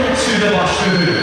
atışıyla başladı.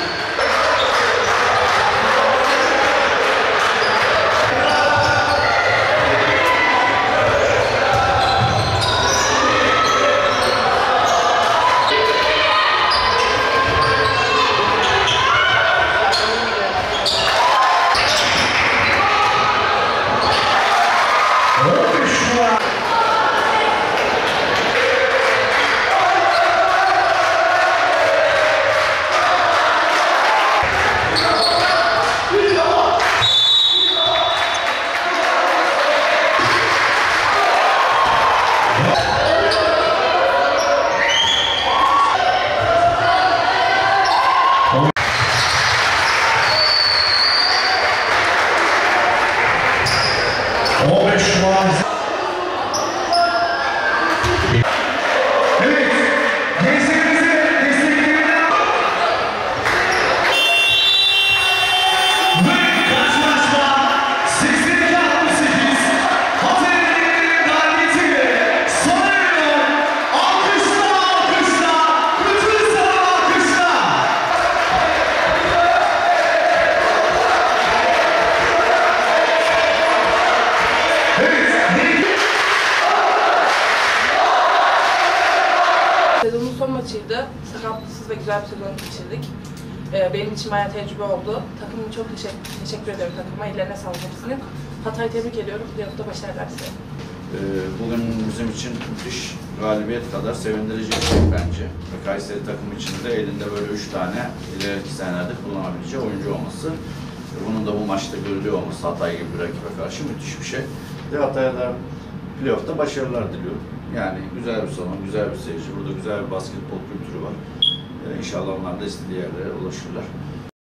Sezonun son maçıydı. Sakatsız ve güzel bir sezon geçirdik. Benim için bayağı tecrübe oldu. Takımıma çok teşekkür ediyorum takıma. Ellerine sağlık hepsinin. Hatay'ı tebrik ediyorum. Playoff'ta başarılar size. Bugün bizim için müthiş galibiyet kadar sevindirici bir şey bence. Kayseri takımı için de elinde böyle 3 tane ileriki senelerde kullanabileceği oyuncu olması. Bunun da bu maçta görülüyor olması Hatay gibi bir rakibe karşı müthiş bir şey. Ve Hatay'a da playoff'ta başarılar diliyorum. Yani güzel bir salon, güzel bir seyirci, burada güzel bir basketbol kültürü var. İnşallah onlar da istediği yerlere ulaşırlar.